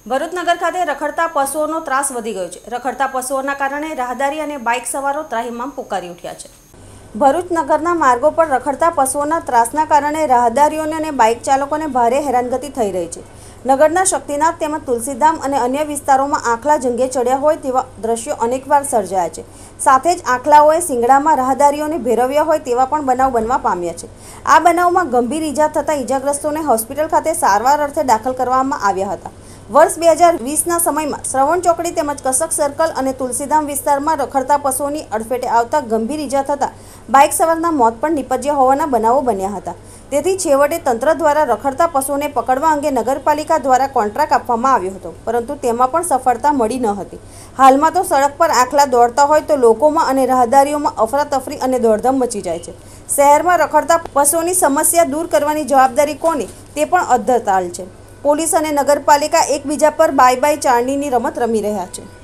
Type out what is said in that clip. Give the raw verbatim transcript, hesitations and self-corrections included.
ભરૂચ નગર ખાતે રખડતા પશુઓનો ત્રાસ વધી ગયો છે। રખડતા પશુઓના કારણે રાહદારી અને બાઇક સવારો ત્રાહિમામ પુકારી ઉઠ્યા છે। ભરૂચ નગરના માર્ગો પર રખડતા પશુઓના ત્રાસના કારણે રાહદારીઓને અને બાઇક ચાલકોને ભારે હેરાનગતિ થઈ રહી છે। નગરના શક્તિનાથ તેમજ તુલસીધામ અને અન્ય વિસ્તારોમાં આંખલા જંગે ચડ્યા હોય તેવા દ્રશ્યો અનેકવાર સર્જાયા છે। સાથે જ આંખલાઓએ સિંગડામાં રાહદારીઓને ભેરવ્યા હોય તેવા પણ બનાવ બનવા પામ્યા છે। આ બનાવમાં ગંભીર ઈજા થતાં ઈજાગ્રસ્તોને હોસ્પિટલ ખાતે સારવાર અર્થે દાખલ કરવામાં આવ્યા હતા। વર્ષ બે હજાર વીસના સમયમાં શ્રવણ ચોકડી તેમજ કસક સર્કલ અને તુલસીધામ વિસ્તારમાં રખડતા પશુઓની અડફેટે આવતા ગંભીર ઈજા થતાં બાઇક સવારના મોત પણ નિપજ્યા હોવાના બનાવો બન્યા હતા। તેથી છેવટે તંત્ર દ્વારા રખડતા પશુઓને પકડવા અંગે નગરપાલિકા દ્વારા કોન્ટ્રાક્ટ આપવામાં આવ્યો હતો, પરંતુ તેમાં પણ સફળતા મળી ન હતી। હાલમાં તો સડક પર આંખલા દોડતા હોય તો લોકોમાં અને રાહદારીઓમાં અફરાતફરી અને દોડધામ મચી જાય છે। શહેરમાં રખડતા પશુઓની સમસ્યા દૂર કરવાની જવાબદારી કોની તે પણ અધ્ધરતાલ છે। પોલીસ અને નગરપાલિકા એકબીજા પર બાય બાય ચારણીની રમત રમી રહ્યા છે।